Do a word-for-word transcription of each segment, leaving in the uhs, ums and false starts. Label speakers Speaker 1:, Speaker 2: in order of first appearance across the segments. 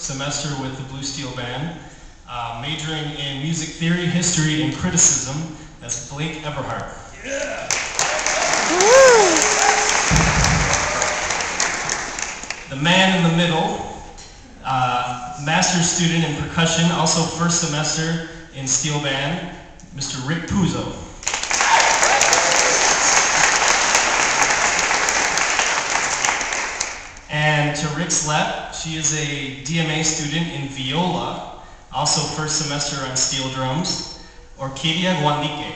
Speaker 1: semester with the Blue Steel Band, uh, majoring in music theory, history, and criticism. That's Blake Eberhardt. Yeah! The man in the middle, uh, master's student in percussion, also first semester in steel band, Mister Rick Puzo. And to Rick's left, she is a D M A student in viola, also first semester on steel drums, Orquídea Guandique.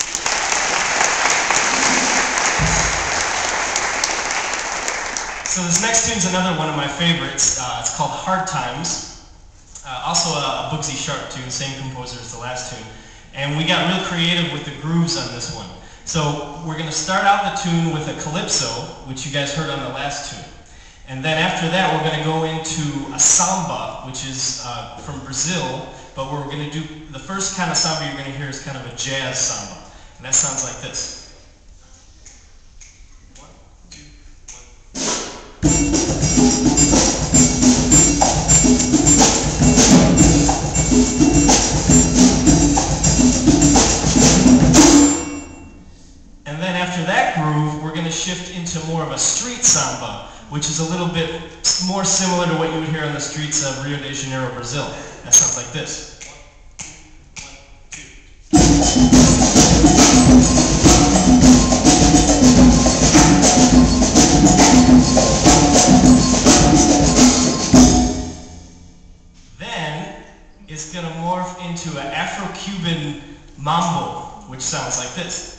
Speaker 1: So this next tune's another one of my favorites. Uh, it's called Hard Times. Uh, also a, a Bugsy Sharp tune, same composer as the last tune. And we got real creative with the grooves on this one. So we're going to start out the tune with a calypso, which you guys heard on the last tune. And then after that, we're going to go into a samba, which is uh, from Brazil, but we're going to do, the first kind of samba you're going to hear is kind of a jazz samba. And that sounds like this. One, two, and then after that groove, we're going to shift into more of a street samba, which is a little bit more similar to what you would hear on the streets of Rio de Janeiro, Brazil. That sounds like this. Then it's going to morph into an Afro-Cuban mambo, which sounds like this.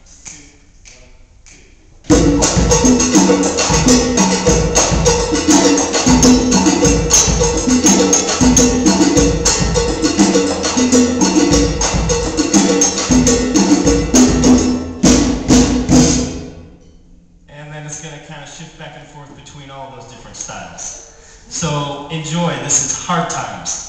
Speaker 1: And then it's going to kind of shift back and forth between all those different styles. So enjoy. This is Hard Times.